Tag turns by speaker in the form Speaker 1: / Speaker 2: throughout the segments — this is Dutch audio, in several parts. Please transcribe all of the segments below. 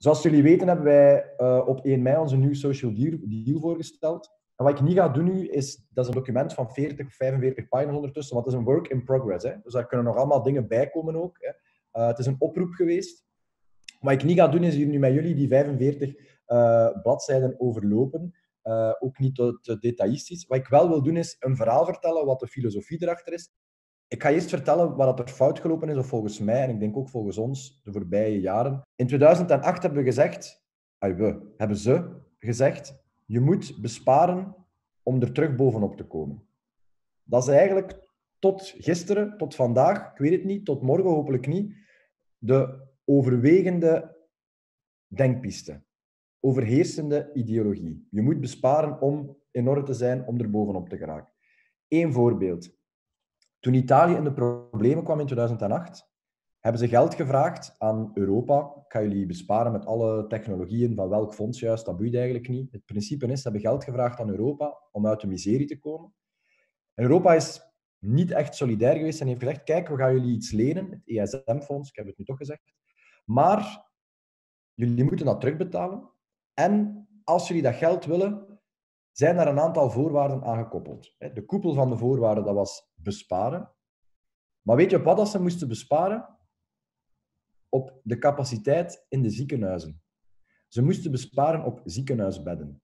Speaker 1: Zoals jullie weten hebben wij op 1 mei onze nieuwe social deal voorgesteld. En wat ik niet ga doen nu, dat is een document van 40 of 45 pagina's ondertussen, want het is een work in progress. Hè. Dus daar kunnen nog allemaal dingen bij komen ook. Hè. Het is een oproep geweest. Wat ik niet ga doen, is hier nu met jullie die 45 bladzijden overlopen. Ook niet te detailistisch. Wat ik wel wil doen, is een verhaal vertellen wat de filosofie erachter is. Ik ga eerst vertellen wat er fout gelopen is, of volgens mij, en ik denk ook volgens ons, de voorbije jaren. In 2008 hebben we gezegd, hebben ze gezegd, je moet besparen om er terug bovenop te komen. Dat is eigenlijk tot gisteren, tot vandaag, ik weet het niet, tot morgen hopelijk niet, de overwegende denkpiste. Overheersende ideologie. Je moet besparen om in orde te zijn, om er bovenop te geraken. Eén voorbeeld. Toen Italië in de problemen kwam in 2008, hebben ze geld gevraagd aan Europa. Ik ga jullie besparen met alle technologieën van welk fonds juist, dat boeit eigenlijk niet. Het principe is, ze hebben geld gevraagd aan Europa om uit de miserie te komen. En Europa is niet echt solidair geweest en heeft gezegd, kijk, we gaan jullie iets lenen, het ESM-fonds, ik heb het nu toch gezegd, maar jullie moeten dat terugbetalen. En als jullie dat geld willen, zijn er een aantal voorwaarden aan gekoppeld. De koepel van de voorwaarden, dat was besparen. Maar weet je op wat ze moesten besparen? Op de capaciteit in de ziekenhuizen. Ze moesten besparen op ziekenhuisbedden.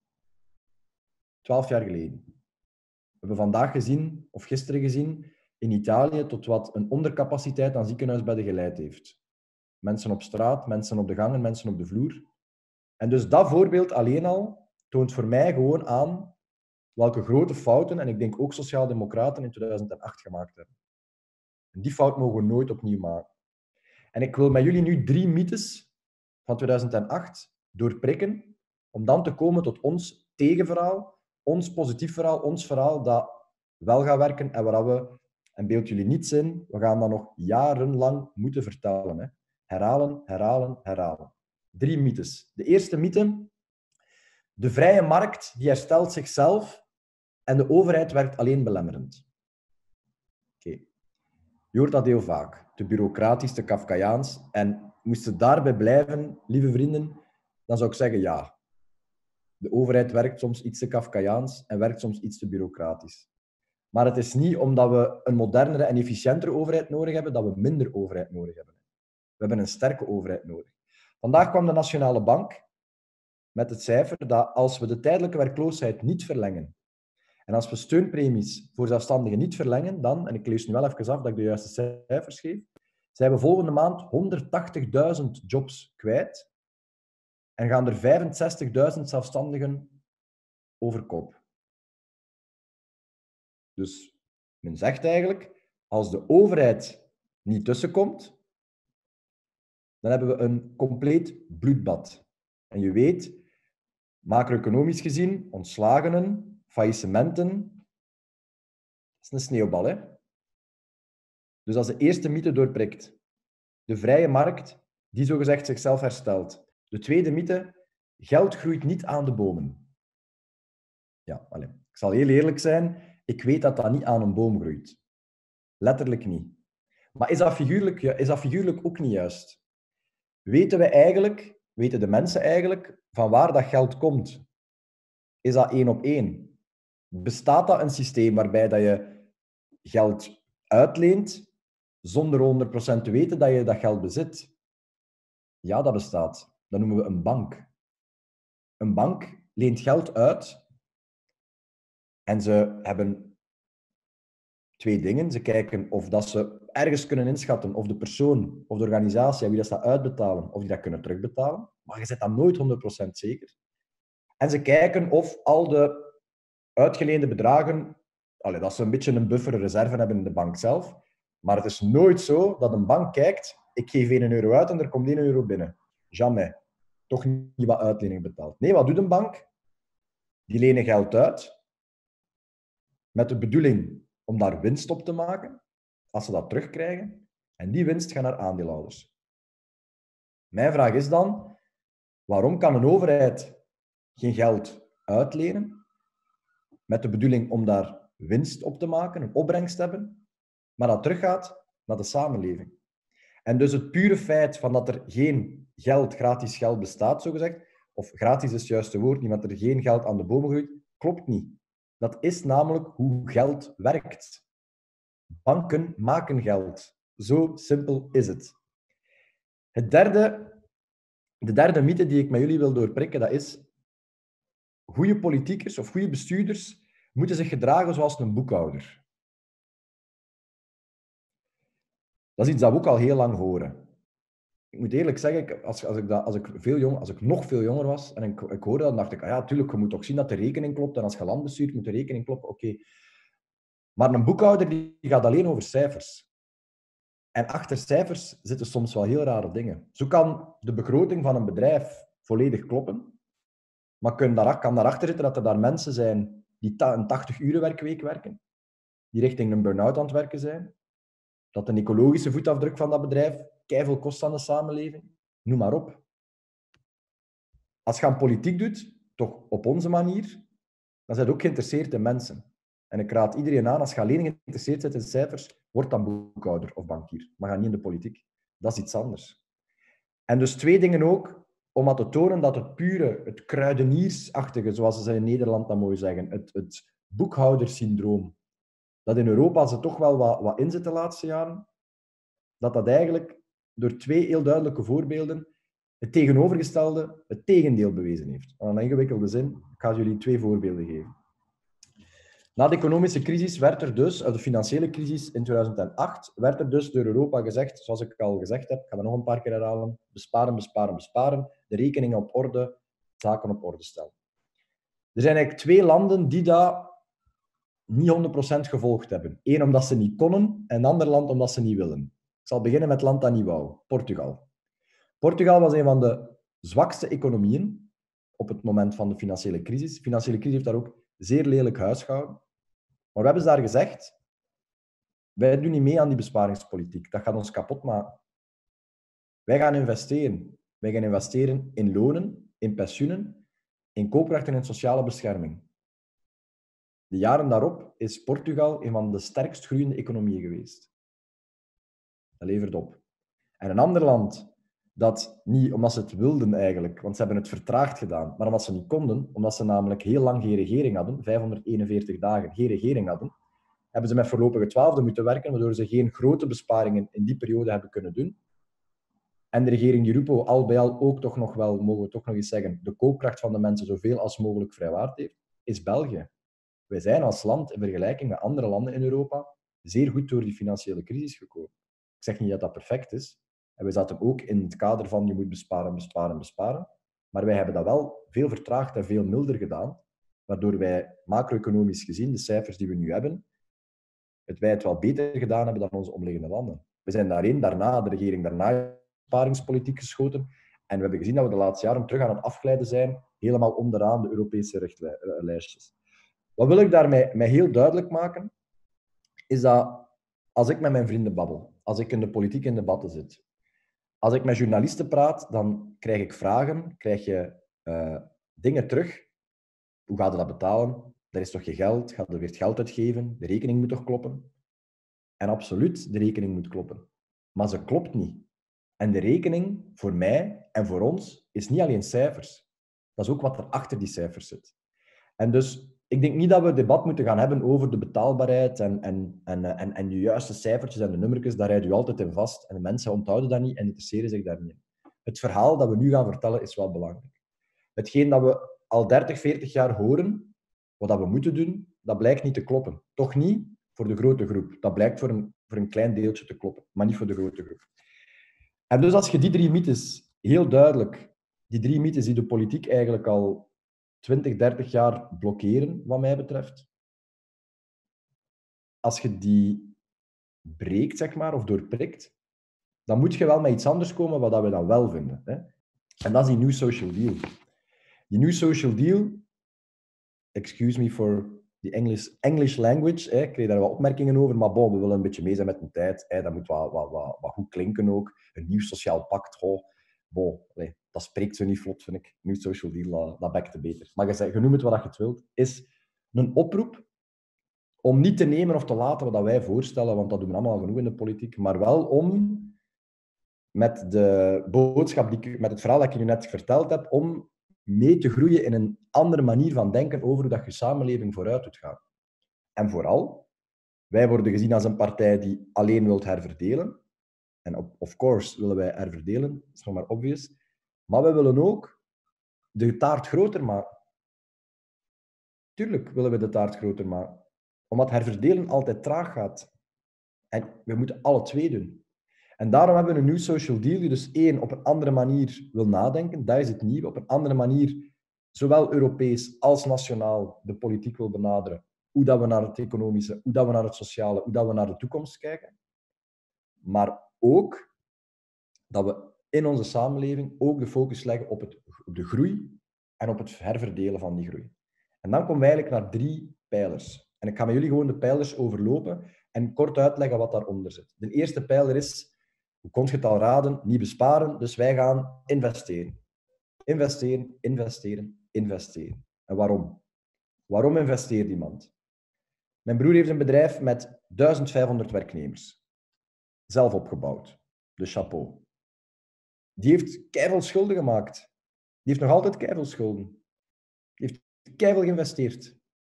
Speaker 1: 12 jaar geleden. We hebben vandaag gezien, of gisteren gezien, in Italië tot wat een ondercapaciteit aan ziekenhuisbedden geleid heeft. Mensen op straat, mensen op de gangen, mensen op de vloer. En dus dat voorbeeld alleen al toont voor mij gewoon aan welke grote fouten, en ik denk ook sociaaldemocraten, in 2008 gemaakt hebben. En die fout mogen we nooit opnieuw maken. En ik wil met jullie nu 3 mythes van 2008 doorprikken, om dan te komen tot ons tegenverhaal, ons positief verhaal, ons verhaal dat wel gaat werken en waar we, en beeld jullie niets in, we gaan dat nog jarenlang moeten vertellen. Hè. Herhalen, herhalen, herhalen. 3 mythes. De eerste mythe: de vrije markt die herstelt zichzelf en de overheid werkt alleen belemmerend. Oké. Je hoort dat heel vaak. Te bureaucratisch, te Kafkaiaans. En moest het daarbij blijven, lieve vrienden, dan zou ik zeggen ja. De overheid werkt soms iets te Kafkaiaans en werkt soms iets te bureaucratisch. Maar het is niet omdat we een modernere en efficiëntere overheid nodig hebben, dat we minder overheid nodig hebben. We hebben een sterke overheid nodig. Vandaag kwam de Nationale Bank met het cijfer dat als we de tijdelijke werkloosheid niet verlengen en als we steunpremies voor zelfstandigen niet verlengen, dan, en ik lees nu wel even af dat ik de juiste cijfers geef, zijn we volgende maand 180.000 jobs kwijt en gaan er 65.000 zelfstandigen over kop. Dus men zegt eigenlijk, als de overheid niet tussenkomt, dan hebben we een compleet bloedbad. En je weet, macro-economisch gezien, ontslagenen, faillissementen, dat is een sneeuwbal, hè? Dus dat is de eerste mythe doorprikt. De vrije markt, die zogezegd zichzelf herstelt. De tweede mythe, geld groeit niet aan de bomen. Ja, allez. Ik zal heel eerlijk zijn, ik weet dat dat niet aan een boom groeit. Letterlijk niet. Maar is dat figuurlijk? Ja, is dat figuurlijk ook niet juist? Weten de mensen eigenlijk van waar dat geld komt? Is dat 1 op 1? Bestaat dat een systeem waarbij dat je geld uitleent zonder 100% te weten dat je dat geld bezit? Ja, dat bestaat. Dat noemen we een bank. Een bank leent geld uit en ze hebben 2 dingen. Ze kijken of dat ze ergens kunnen inschatten of de persoon of de organisatie wie dat staat uitbetalen, of die dat kunnen terugbetalen. Maar je zet dat nooit 100% zeker. En ze kijken of al de uitgeleende bedragen, dat ze een beetje een buffer, een reserve hebben in de bank zelf. Maar het is nooit zo dat een bank kijkt, ik geef 1 euro uit en er komt 1 euro binnen. Jamais. Toch niet wat uitlening betaald. Nee, wat doet een bank? Die lenen geld uit met de bedoeling om daar winst op te maken, als ze dat terugkrijgen. En die winst gaat naar aandeelhouders. Mijn vraag is dan, waarom kan een overheid geen geld uitlenen met de bedoeling om daar winst op te maken, een opbrengst te hebben, maar dat teruggaat naar de samenleving? En dus het pure feit van dat er geen geld, gratis geld bestaat, zogezegd, of gratis is het juiste woord, niet dat er geen geld aan de bomen groeit, klopt niet. Dat is namelijk hoe geld werkt. Banken maken geld. Zo simpel is het. De derde mythe die ik met jullie wil doorprikken, dat is: goede politiekers of goede bestuurders moeten zich gedragen zoals een boekhouder. Dat is iets dat we ook al heel lang horen. Ik moet eerlijk zeggen, als ik nog veel jonger was en ik hoorde dat, dan dacht ik, ja, tuurlijk, je moet toch zien dat de rekening klopt. En als je land bestuurt, moet de rekening kloppen. Oké. Maar een boekhouder die gaat alleen over cijfers. En achter cijfers zitten soms wel heel rare dingen. Zo kan de begroting van een bedrijf volledig kloppen, maar kan daarachter zitten dat er daar mensen zijn die een 80-uren-werkweek werken, die richting een burn-out aan het werken zijn, dat een ecologische voetafdruk van dat bedrijf keiveel kost aan de samenleving. Noem maar op. Als je aan politiek doet, toch op onze manier, dan zijn je ook geïnteresseerd in mensen. En ik raad iedereen aan, als je alleen geïnteresseerd bent in cijfers, word dan boekhouder of bankier. Maar ga niet in de politiek. Dat is iets anders. En dus 2 dingen ook, om aan te tonen dat het pure, het kruideniersachtige, zoals ze in Nederland dat mooi zeggen, het boekhoudersyndroom, dat in Europa ze toch wel wat in zit de laatste jaren, dat eigenlijk door 2 heel duidelijke voorbeelden het tegenovergestelde, het tegendeel bewezen heeft. Aan een ingewikkelde zin, ik ga jullie 2 voorbeelden geven. Na de economische crisis werd er dus, de financiële crisis in 2008, werd er dus door Europa gezegd, zoals ik al gezegd heb, ik ga dat nog een paar keer herhalen, besparen, besparen, besparen, de rekeningen op orde, zaken op orde stellen. Er zijn eigenlijk 2 landen die dat niet 100% gevolgd hebben. Eén omdat ze niet konden en een ander land omdat ze niet willen. Ik zal beginnen met het land dat niet wou, Portugal. Portugal was een van de zwakste economieën op het moment van de financiële crisis. De financiële crisis heeft daar ook zeer lelijk huisgehouden. Maar we hebben ze daar gezegd, wij doen niet mee aan die besparingspolitiek. Dat gaat ons kapot maken. Wij gaan investeren. Wij gaan investeren in lonen, in pensioenen, in koopkracht en in sociale bescherming. De jaren daarop is Portugal een van de sterkst groeiende economieën geweest. Dat levert op. En een ander land dat niet omdat ze het wilden eigenlijk, want ze hebben het vertraagd gedaan, maar omdat ze niet konden, omdat ze namelijk heel lang geen regering hadden, 541 dagen geen regering hadden, hebben ze met voorlopige 12e moeten werken, waardoor ze geen grote besparingen in die periode hebben kunnen doen. En de regering Di Rupo al bij al ook toch nog wel, mogen we toch nog eens zeggen, de koopkracht van de mensen zoveel als mogelijk vrijwaard heeft, is België. Wij zijn als land in vergelijking met andere landen in Europa zeer goed door die financiële crisis gekomen. Ik zeg niet dat dat perfect is. En we zaten ook in het kader van je moet besparen, besparen, besparen. Maar wij hebben dat wel veel vertraagd en veel milder gedaan, waardoor wij macro-economisch gezien, de cijfers die we nu hebben, wij het wel beter gedaan hebben dan onze omliggende landen. We zijn de regering daarna besparingspolitiek geschoten. En we hebben gezien dat we de laatste jaren terug aan het afglijden zijn, helemaal onderaan de Europese lijstjes. Wat wil ik daarmee heel duidelijk maken, is dat als ik met mijn vrienden babbel, als ik in de politiek in debatten zit, als ik met journalisten praat, dan krijg ik vragen, krijg je dingen terug. Hoe gaat je dat betalen? Er is toch je geld? Gaat er weer geld uitgeven? De rekening moet toch kloppen? En absoluut, de rekening moet kloppen. Maar ze klopt niet. En de rekening voor mij en voor ons is niet alleen cijfers. Dat is ook wat er achter die cijfers zit. En dus, ik denk niet dat we het debat moeten gaan hebben over de betaalbaarheid en de juiste cijfertjes en de nummertjes. Daar rijdt u altijd in vast. En de mensen onthouden dat niet en interesseren zich daar niet in. Het verhaal dat we nu gaan vertellen is wel belangrijk. Hetgeen dat we al 30, 40 jaar horen, wat dat we moeten doen, dat blijkt niet te kloppen. Toch niet voor de grote groep. Dat blijkt voor een klein deeltje te kloppen, maar niet voor de grote groep. En dus als je die 3 mythes heel duidelijk, die 3 mythes die de politiek eigenlijk al 20, 30 jaar blokkeren, wat mij betreft, als je die breekt, zeg maar, of doorprikt, dan moet je wel met iets anders komen wat we dan wel vinden. Hè? En dat is die New Social Deal. Die New Social Deal, excuse me for the English language, hè, ik kreeg daar wat opmerkingen over, maar bon, we willen een beetje mee zijn met de tijd. Hè, dat moet wat goed klinken ook. Een nieuw sociaal pact, bon, dat spreekt zo niet vlot, vind ik. New Social Deal, dat bekte beter. Maar je noemt het wat je het wilt, is een oproep om niet te nemen of te laten wat wij voorstellen, want dat doen we allemaal genoeg in de politiek, maar wel om met de boodschap, met het verhaal dat ik je net verteld heb, om mee te groeien in een andere manier van denken over hoe dat je samenleving vooruit doet gaan. En vooral, wij worden gezien als een partij die alleen wilt herverdelen. En of course willen wij herverdelen, dat is nog maar obvious. Maar we willen ook de taart groter maken. Tuurlijk willen we de taart groter maken. Omdat herverdelen altijd traag gaat. En we moeten alle twee doen. En daarom hebben we een nieuw social deal die dus één, op een andere manier wil nadenken. Dat is het nieuwe. Op een andere manier, zowel Europees als nationaal, de politiek wil benaderen. Hoe dat we naar het economische, hoe dat we naar het sociale, hoe dat we naar de toekomst kijken. Maar ook dat we in onze samenleving ook de focus leggen op de groei en op het herverdelen van die groei. En dan komen we eigenlijk naar 3 pijlers. En ik ga met jullie gewoon de pijlers overlopen en kort uitleggen wat daaronder zit. De eerste pijler is, hoe kon je het al raden, niet besparen, dus wij gaan investeren. Investeren, investeren, investeren. En waarom? Waarom investeert iemand? Mijn broer heeft een bedrijf met 1500 werknemers. Zelf opgebouwd. Dus chapeau. Die heeft keiveel schulden gemaakt. Die heeft nog altijd keiveel schulden. Die heeft keiveel geïnvesteerd.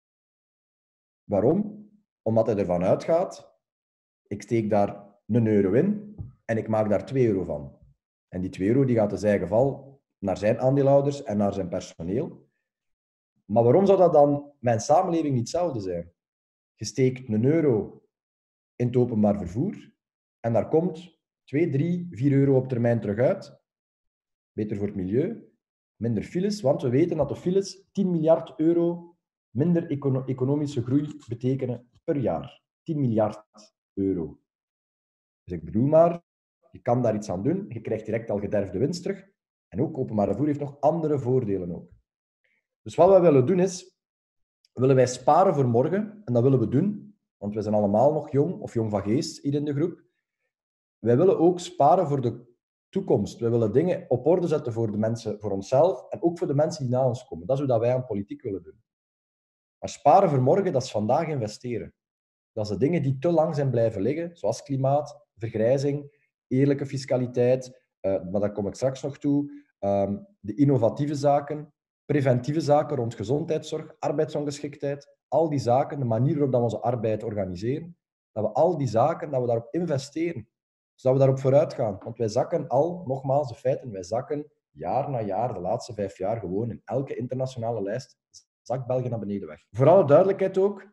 Speaker 1: Waarom? Omdat hij ervan uitgaat, ik steek daar €1 in en ik maak daar €2 van. En die €2 die gaat in zijn geval naar zijn aandeelhouders en naar zijn personeel. Maar waarom zou dat dan mijn samenleving niet hetzelfde zijn? Je steekt €1 in het openbaar vervoer en daar komt 2, 3, €4 op termijn terug uit. Beter voor het milieu, minder files, want we weten dat de files €10 miljard minder economische groei betekenen per jaar. €10 miljard. Dus ik bedoel maar, je kan daar iets aan doen, je krijgt direct al gederfde winst terug. En ook openbaar vervoer heeft nog andere voordelen ook. Dus wat we willen doen is, willen wij sparen voor morgen, en dat willen we doen, want we zijn allemaal nog jong, of jong van geest hier in de groep. Wij willen ook sparen voor de toekomst. We willen dingen op orde zetten voor de mensen, voor onszelf, en ook voor de mensen die na ons komen. Dat is hoe dat wij aan politiek willen doen. Maar sparen voor morgen, dat is vandaag investeren. Dat zijn dingen die te lang zijn blijven liggen, zoals klimaat, vergrijzing, eerlijke fiscaliteit, maar daar kom ik straks nog toe, de innovatieve zaken, preventieve zaken rond gezondheidszorg, arbeidsongeschiktheid, al die zaken, de manier waarop we onze arbeid organiseren, dat we al die zaken, dat we daarop investeren, zodat we daarop vooruit gaan. Want wij zakken al, nogmaals de feiten, wij zakken jaar na jaar, de laatste 5 jaar gewoon in elke internationale lijst, zakt België naar beneden weg. Voor alle duidelijkheid ook,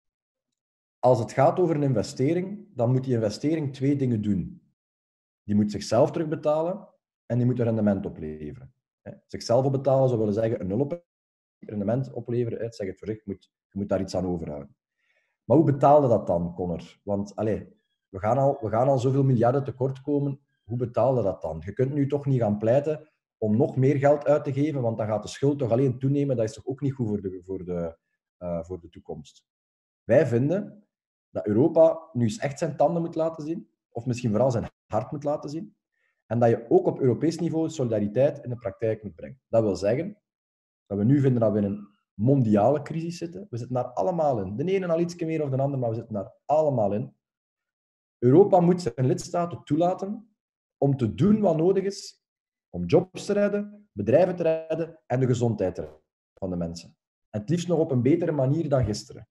Speaker 1: als het gaat over een investering, dan moet die investering 2 dingen doen. Die moet zichzelf terugbetalen en die moet een rendement opleveren. Zichzelf opbetalen zou willen zeggen een 0 rendement opleveren. Zeg het voor zich, je moet daar iets aan overhouden. Maar hoe betaalde dat dan, Connor? Want we gaan al zoveel miljarden tekort komen. Hoe betaalde dat dan? Je kunt nu toch niet gaan pleiten om nog meer geld uit te geven, want dan gaat de schuld toch alleen toenemen. Dat is toch ook niet goed voor de toekomst. Wij vinden dat Europa nu eens echt zijn tanden moet laten zien, of misschien vooral zijn hart moet laten zien, en dat je ook op Europees niveau solidariteit in de praktijk moet brengen. Dat wil zeggen dat we nu vinden dat we in een mondiale crisis zitten. We zitten daar allemaal in. De ene al iets meer of de ander, maar we zitten daar allemaal in. Europa moet zijn lidstaten toelaten om te doen wat nodig is om jobs te redden, bedrijven te redden en de gezondheid te redden van de mensen. En het liefst nog op een betere manier dan gisteren.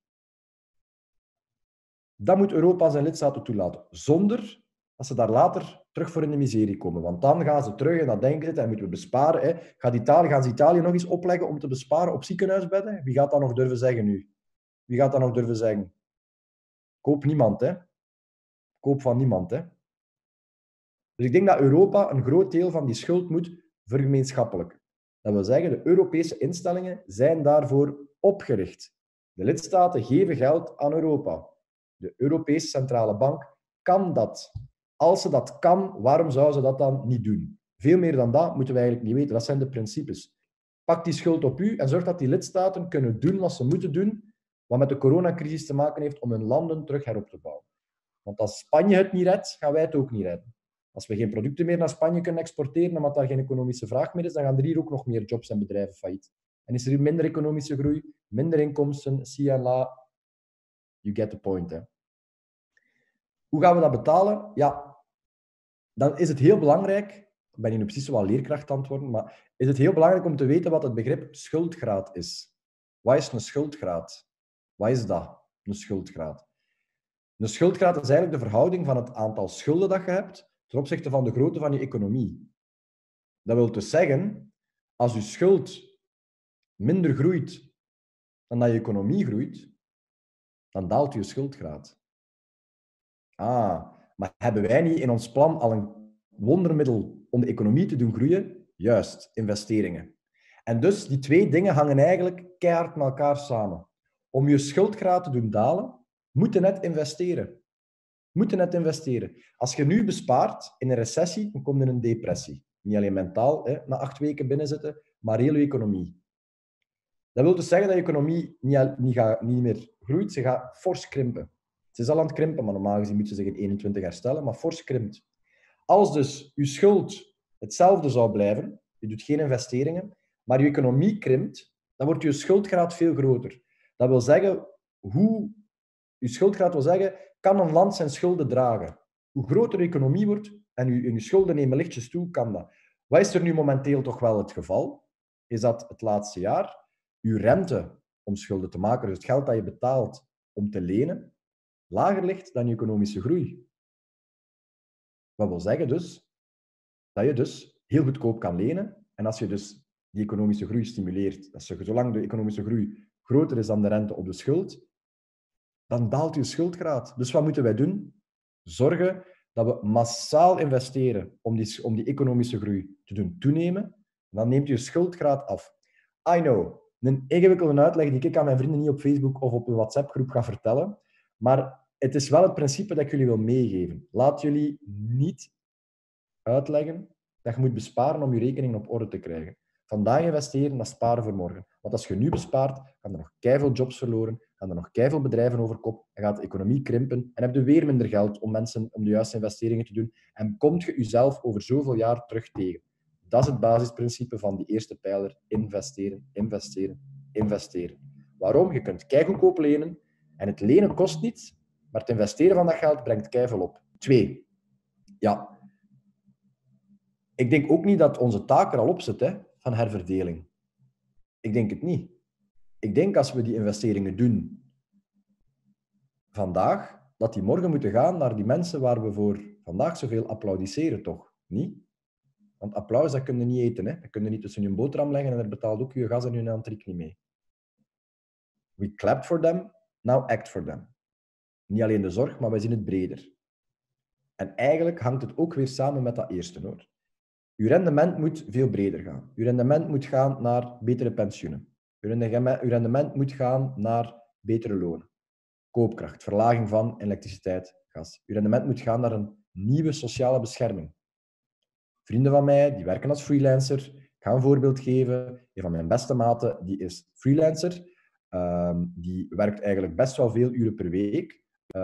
Speaker 1: Dat moet Europa zijn lidstaten toelaten, zonder dat ze daar later terug voor in de miserie komen. Want dan gaan ze terug en dan denken ze, en moeten we besparen. Gaan ze Italië nog eens opleggen om te besparen op ziekenhuisbedden? Wie gaat dat nog durven zeggen nu? Wie gaat dat nog durven zeggen? Koop niemand, hè. Koop van niemand, hè. Dus ik denk dat Europa een groot deel van die schuld moet vergemeenschappelijken. Dat wil zeggen, de Europese instellingen zijn daarvoor opgericht. De lidstaten geven geld aan Europa. De Europese Centrale Bank kan dat. Als ze dat kan, waarom zou ze dat dan niet doen? Veel meer dan dat moeten we eigenlijk niet weten. Dat zijn de principes. Pak die schuld op u en zorg dat die lidstaten kunnen doen wat ze moeten doen, wat met de coronacrisis te maken heeft om hun landen terug herop te bouwen. Want als Spanje het niet redt, gaan wij het ook niet redden. Als we geen producten meer naar Spanje kunnen exporteren, omdat daar geen economische vraag meer is, dan gaan er hier ook nog meer jobs en bedrijven failliet. En is er hier minder economische groei, minder inkomsten, zie en la. You get the point, hè. Hoe gaan we dat betalen? Ja, dan is het heel belangrijk, ik ben hier nu precies zo wat leerkracht aan het worden, maar is het heel belangrijk om te weten wat het begrip schuldgraad is. Wat is een schuldgraad? Wat is dat, een schuldgraad? Een schuldgraad is eigenlijk de verhouding van het aantal schulden dat je hebt ten opzichte van de grootte van je economie. Dat wil dus zeggen, als je schuld minder groeit dan dat je economie groeit, dan daalt je schuldgraad. Maar hebben wij niet in ons plan al een wondermiddel om de economie te doen groeien? Juist, investeringen. En dus die twee dingen hangen eigenlijk keihard met elkaar samen. Om je schuldgraad te doen dalen, moet je net investeren. Als je nu bespaart in een recessie, dan kom je in een depressie. Niet alleen mentaal, na 8 weken binnenzitten, maar heel je economie. Dat wil dus zeggen dat je economie niet meer groeit, ze gaat fors krimpen. Ze is al aan het krimpen, maar normaal gezien moet ze zich in 21 herstellen, maar fors krimpt. Als dus je schuld hetzelfde zou blijven, je doet geen investeringen, maar je economie krimpt, dan wordt je schuldgraad veel groter. Dat wil zeggen, je schuldgraad wil zeggen, kan een land zijn schulden dragen? Hoe groter de economie wordt en je schulden nemen lichtjes toe, kan dat. Wat is er nu momenteel toch wel het geval? Is dat het laatste jaar je rente om schulden te maken, dus het geld dat je betaalt om te lenen, lager ligt dan je economische groei. Wat wil zeggen dus dat je dus heel goedkoop kan lenen. En als je dus die economische groei stimuleert, zolang de economische groei groter is dan de rente op de schuld, dan daalt je schuldgraad. Dus wat moeten wij doen? Zorgen dat we massaal investeren om die economische groei te doen toenemen. Dan neemt je schuldgraad af. I know, een ingewikkelde uitleg die ik aan mijn vrienden niet op Facebook of op een WhatsApp-groep ga vertellen. Maar het is wel het principe dat ik jullie wil meegeven. Laat jullie niet uitleggen dat je moet besparen om je rekening op orde te krijgen. Vandaag investeren, dat sparen voor morgen. Want als je nu bespaart, gaan er nog keiveel jobs verloren, gaan er nog keiveel bedrijven over kop, en gaat de economie krimpen en heb je weer minder geld om de juiste investeringen te doen en komt je jezelf over zoveel jaar terug tegen. Dat is het basisprincipe van die eerste pijler. Investeren, investeren, investeren. Waarom? Je kunt keigoedkoop lenen en het lenen kost niets, maar het investeren van dat geld brengt keiveel op. 2. Ja, ik denk ook niet dat onze taak er al op zit, van herverdeling. Ik denk het niet. Ik denk als we die investeringen doen vandaag, dat die morgen moeten gaan naar die mensen waar we voor vandaag zoveel applaudisseren, toch? Niet? Want applaus, dat kun je niet eten. Dat kun je niet tussen je boterham leggen en er betaalt ook je gas en je antriek niet mee. We clapped for them, now act for them. Niet alleen de zorg, maar wij zien het breder. En eigenlijk hangt het ook weer samen met dat eerste, hoor. Uw rendement moet veel breder gaan. Uw rendement moet gaan naar betere pensioenen. Uw rendement moet gaan naar betere lonen. Koopkracht, verlaging van elektriciteit, gas. Uw rendement moet gaan naar een nieuwe sociale bescherming. Vrienden van mij, die werken als freelancer. Ik ga een voorbeeld geven. Een van mijn beste maten, die is freelancer. Die werkt eigenlijk best wel veel uren per week.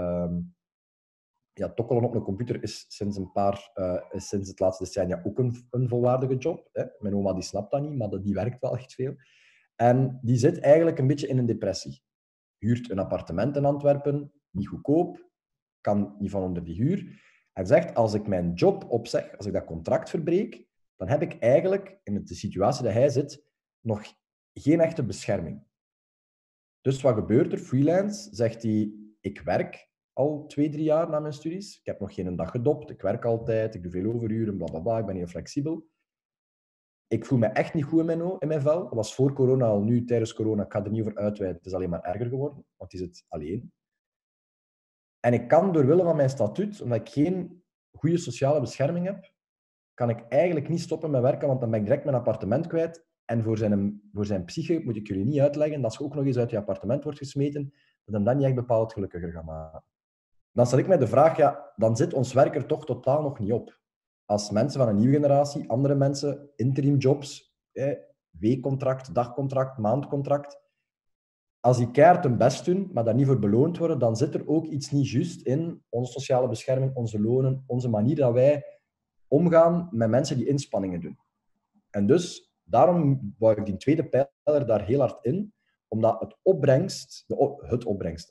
Speaker 1: Tokkelen op een computer is sinds het laatste decennia ook een volwaardige job. Hè. Mijn oma die snapt dat niet, maar die werkt wel echt veel. En die zit eigenlijk een beetje in een depressie. Huurt een appartement in Antwerpen, niet goedkoop, kan niet van onder die huur. En zegt, als ik mijn job opzeg, als ik dat contract verbreek, dan heb ik eigenlijk, in de situatie dat hij zit, nog geen echte bescherming. Dus wat gebeurt er? Freelance, zegt hij, ik werk al 2-3 jaar na mijn studies. Ik heb nog geen dag gedopt. Ik werk altijd. Ik doe veel overuren, blablabla. Ik ben heel flexibel. Ik voel me echt niet goed in mijn vel. Dat was voor corona al. Nu, tijdens corona, ik ga er niet over uitweiden. Het is alleen maar erger geworden, want die zit alleen. En ik kan, door wille van mijn statuut, omdat ik geen goede sociale bescherming heb, kan ik eigenlijk niet stoppen met werken, want dan ben ik direct mijn appartement kwijt. En voor zijn psyche moet ik jullie niet uitleggen dat als je ook nog eens uit je appartement wordt gesmeten, dat hem dan niet echt bepaald gelukkiger gaat maken. Dan stel ik mij de vraag, dan zit ons werk er toch totaal nog niet op. Als mensen van een nieuwe generatie, andere mensen, interimjobs, weekcontract, dagcontract, maandcontract, als die keihard hun best doen, maar daar niet voor beloond worden, dan zit er ook iets niet juist in onze sociale bescherming, onze lonen, onze manier dat wij omgaan met mensen die inspanningen doen. En dus, daarom wou ik die tweede pijler daar heel hard in, omdat de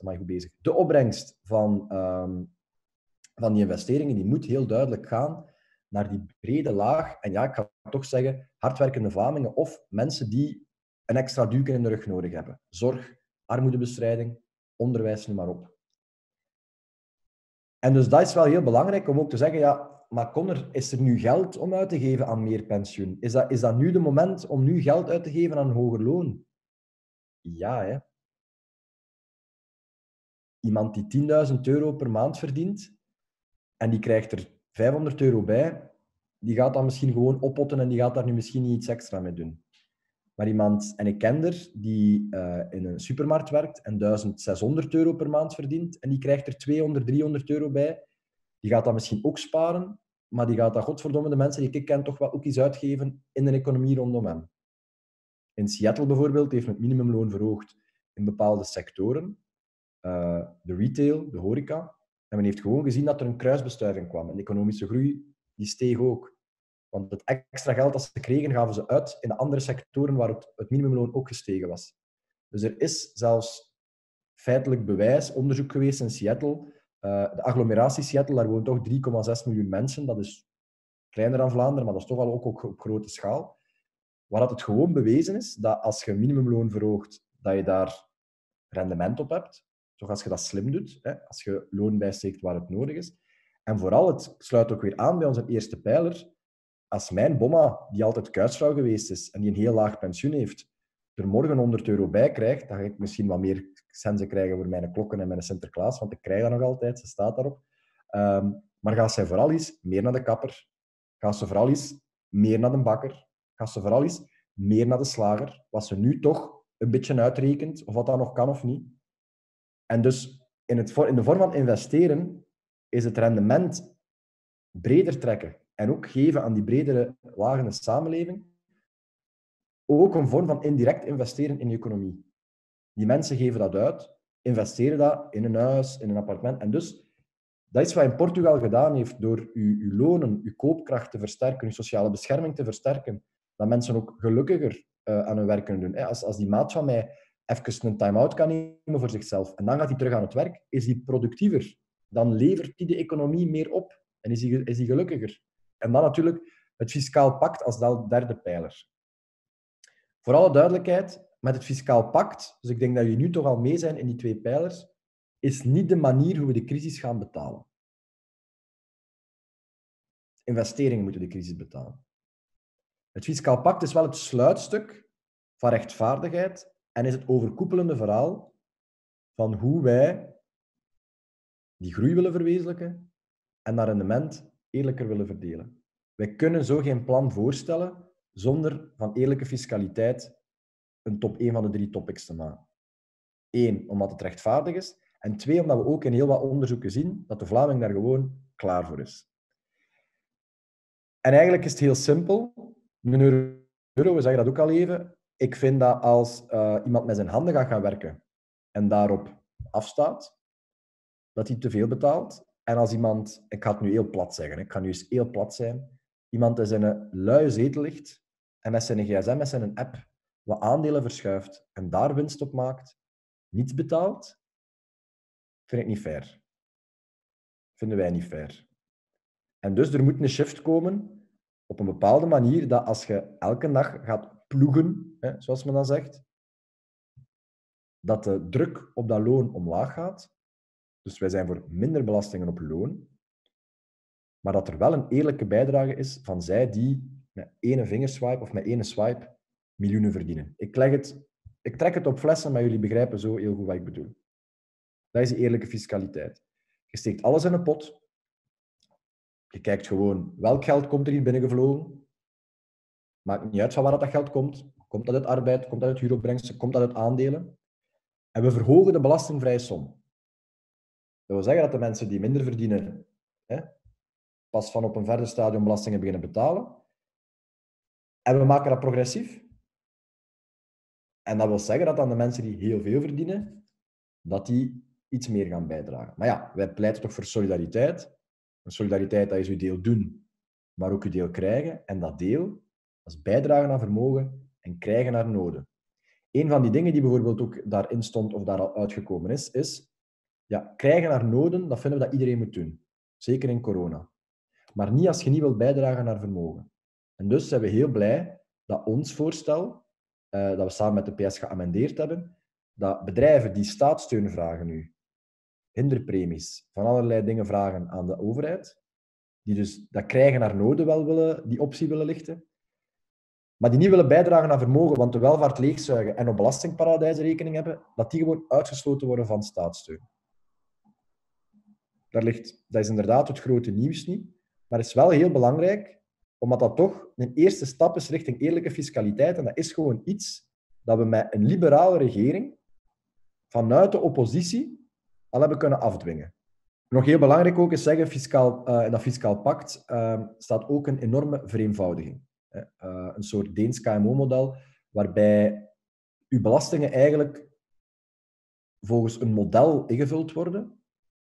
Speaker 1: opbrengst van die investeringen, die moet heel duidelijk gaan naar die brede laag. En ja, ik ga toch zeggen, hardwerkende Vlamingen of mensen die een extra duwken in de rug nodig hebben. Zorg, armoedebestrijding, onderwijs, noem maar op. En dus dat is wel heel belangrijk om ook te zeggen, ja, maar Conor, is er nu geld om uit te geven aan meer pensioen? Is dat nu de moment om nu geld uit te geven aan een hoger loon? Ja, hè. Iemand die 10.000 euro per maand verdient en die krijgt er 500 euro bij, die gaat dat misschien gewoon oppotten en die gaat daar nu misschien niet iets extra mee doen. Maar iemand, en ik ken er, die in een supermarkt werkt en 1.600 euro per maand verdient en die krijgt er 200, 300 euro bij, die gaat dat misschien ook sparen, maar die gaat dat, godverdomme, de mensen die ik ken, toch wel ook iets uitgeven in de economie rondom hem. In Seattle bijvoorbeeld heeft men het minimumloon verhoogd in bepaalde sectoren. De retail, de horeca. En men heeft gewoon gezien dat er een kruisbestuiving kwam. En de economische groei die steeg ook. Want het extra geld dat ze kregen, gaven ze uit in de andere sectoren waar het minimumloon ook gestegen was. Dus er is zelfs feitelijk bewijs, onderzoek geweest in Seattle. De agglomeratie Seattle, daar woont toch 3,6 miljoen mensen. Dat is kleiner dan Vlaanderen, maar dat is toch wel ook op grote schaal. Waar het gewoon bewezen is dat als je minimumloon verhoogt, dat je daar rendement op hebt. Toch als je dat slim doet, hè? Als je loon bijsteekt waar het nodig is. En vooral, het sluit ook weer aan bij onze eerste pijler. Als mijn bomma, die altijd kuisvrouw geweest is en die een heel laag pensioen heeft, er morgen 100 euro bij krijgt, dan ga ik misschien wat meer centen krijgen voor mijn klokken en mijn Sinterklaas, want ik krijg dat nog altijd, ze staat daarop. Maar gaat zij vooral eens meer naar de kapper? Gaat ze vooral eens meer naar de bakker? Gaat ze vooral eens meer naar de slager? Wat ze nu toch een beetje uitrekent, of wat dat nog kan of niet. En dus in de vorm van investeren is het rendement breder trekken en ook geven aan die bredere lagen in de samenleving ook een vorm van indirect investeren in de economie. Die mensen geven dat uit, investeren dat in een huis, in een appartement. En dus, dat is wat in Portugal gedaan heeft door uw lonen, uw koopkracht te versterken, uw sociale bescherming te versterken, dat mensen ook gelukkiger aan hun werk kunnen doen. Als die maat van mij even een time-out kan nemen voor zichzelf en dan gaat hij terug aan het werk, is hij productiever. Dan levert hij de economie meer op en is hij gelukkiger. En dan natuurlijk het fiscaal pact als derde pijler. Voor alle duidelijkheid, met het fiscaal pact, dus ik denk dat jullie nu toch al mee zijn in die 2 pijlers, is niet de manier hoe we de crisis gaan betalen. Investeringen moeten de crisis betalen. Het fiscaal pact is wel het sluitstuk van rechtvaardigheid en is het overkoepelende verhaal van hoe wij die groei willen verwezenlijken en dat rendement eerlijker willen verdelen. Wij kunnen zo geen plan voorstellen zonder van eerlijke fiscaliteit een top 1 van de 3 topics te maken. 1, omdat het rechtvaardig is. En 2, omdat we ook in heel wat onderzoeken zien dat de Vlaming daar gewoon klaar voor is. En eigenlijk is het heel simpel. Een euro, we zeggen dat ook al even. Ik vind dat als iemand met zijn handen gaat gaan werken en daarop afstaat, dat hij te veel betaalt. En als iemand, ik ga het nu heel plat zeggen, ik ga nu eens heel plat zijn, iemand in zijn luie zetel ligt en met zijn gsm, met zijn app, wat aandelen verschuift en daar winst op maakt, niets betaalt, vind ik niet fair. Vinden wij niet fair. En dus er moet een shift komen op een bepaalde manier dat als je elke dag gaat ploegen, hè, zoals men dan zegt, dat de druk op dat loon omlaag gaat. Dus wij zijn voor minder belastingen op loon. Maar dat er wel een eerlijke bijdrage is van zij die met één vingerswipe of met één swipe miljoenen verdienen. Ik trek het op flessen, maar jullie begrijpen zo heel goed wat ik bedoel. Dat is die eerlijke fiscaliteit. Je steekt alles in een pot. Je kijkt gewoon welk geld komt er hier binnengevlogen. Maakt niet uit van waar dat geld komt. Komt dat uit arbeid, komt dat uit huuropbrengsten, komt dat uit aandelen. En we verhogen de belastingvrije som. Dat wil zeggen dat de mensen die minder verdienen, pas van op een verder stadium belastingen beginnen betalen. En we maken dat progressief. En dat wil zeggen dat dan de mensen die heel veel verdienen, dat die iets meer gaan bijdragen. Maar ja, wij pleiten toch voor solidariteit. En solidariteit, dat is uw deel doen, maar ook uw deel krijgen. En dat deel, dat is bijdragen naar vermogen en krijgen naar noden. Een van die dingen die bijvoorbeeld ook daarin stond of daar al uitgekomen is ja, krijgen naar noden, dat vinden we dat iedereen moet doen. Zeker in corona. Maar niet als je niet wilt bijdragen naar vermogen. En dus zijn we heel blij dat ons voorstel, dat we samen met de PS geamendeerd hebben, dat bedrijven die staatssteun vragen nu, hinderpremies, van allerlei dingen vragen aan de overheid, die dus dat krijgen naar noden wel willen, die optie willen lichten, maar die niet willen bijdragen aan vermogen, want de welvaart leegzuigen en op belastingparadijzen rekening hebben, dat die gewoon uitgesloten worden van staatssteun. Dat is inderdaad het grote nieuws niet, maar het is wel heel belangrijk, omdat dat toch een eerste stap is richting eerlijke fiscaliteit. En dat is gewoon iets dat we met een liberale regering vanuit de oppositie al hebben kunnen afdwingen. Nog heel belangrijk ook is zeggen, in dat fiscaal pact staat ook een enorme vereenvoudiging. Een soort Deens KMO-model, waarbij uw belastingen eigenlijk volgens een model ingevuld worden.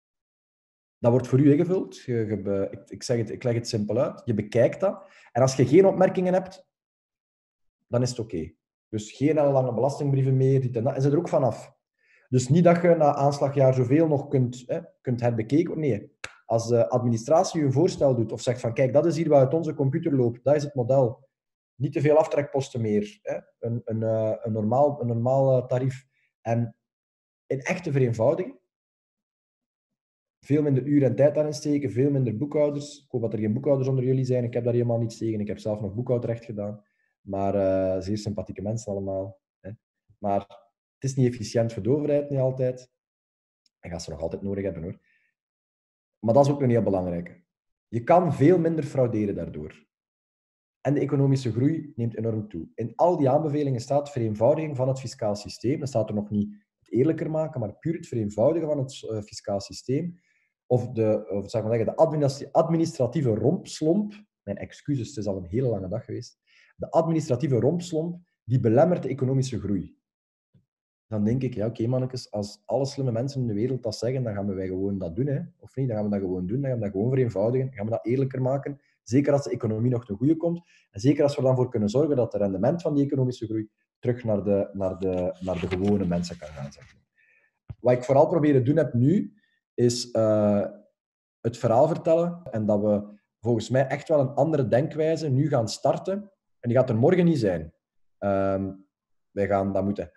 Speaker 1: Dat wordt voor u ingevuld. Ik leg het simpel uit. Je bekijkt dat. En als je geen opmerkingen hebt, dan is het oké. Dus geen lange belastingbrieven meer, dit en dat. En ze er ook vanaf. Dus niet dat je na aanslagjaar zoveel nog kunt herbekeken worden. Nee. Als de administratie je een voorstel doet of zegt van kijk, dat is hier wat uit onze computer loopt, dat is het model. Niet te veel aftrekposten meer. Een normaal tarief. En een echte vereenvoudiging. Veel minder uren en tijd aan insteken, veel minder boekhouders. Ik hoop dat er geen boekhouders onder jullie zijn. Ik heb daar helemaal niets tegen. Ik heb zelf nog boekhoudrecht gedaan. Maar zeer sympathieke mensen allemaal. Hè. Maar het is niet efficiënt voor de overheid, niet altijd. En gaat ze nog altijd nodig hebben, hoor. Maar dat is ook een heel belangrijke. Je kan veel minder frauderen daardoor. En de economische groei neemt enorm toe. In al die aanbevelingen staat vereenvoudiging van het fiscaal systeem. Dan staat er nog niet het eerlijker maken, maar puur het vereenvoudigen van het fiscaal systeem. Of de administratieve rompslomp. Mijn excuses, het is al een hele lange dag geweest. De administratieve rompslomp die belemmert de economische groei. Dan denk ik, ja, oké, mannetjes, als alle slimme mensen in de wereld dat zeggen, dan gaan wij gewoon dat doen. Hè? Of niet, dan gaan we dat gewoon doen. Dan gaan we dat gewoon vereenvoudigen. Dan gaan we dat eerlijker maken. Zeker als de economie nog ten goede komt. En zeker als we er dan voor kunnen zorgen dat het rendement van die economische groei terug naar de gewone mensen kan gaan. Zeg maar. Wat ik vooral proberen doen heb nu, is het verhaal vertellen. En dat we volgens mij echt wel een andere denkwijze nu gaan starten. En die gaat er morgen niet zijn. Wij gaan dat moeten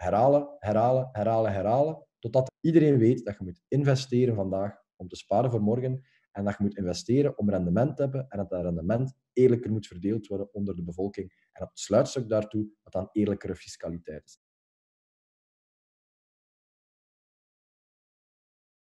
Speaker 1: herhalen, totdat iedereen weet dat je moet investeren vandaag om te sparen voor morgen en dat je moet investeren om rendement te hebben en dat dat rendement eerlijker moet verdeeld worden onder de bevolking. En het sluitstuk daartoe, dat dan eerlijkere fiscaliteit is.